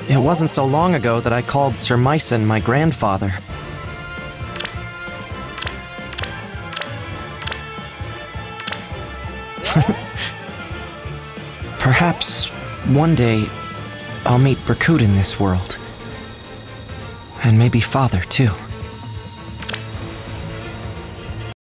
It wasn't so long ago that I called Sir Myson my grandfather. Perhaps one day I'll meet Berkut in this world. And maybe father too.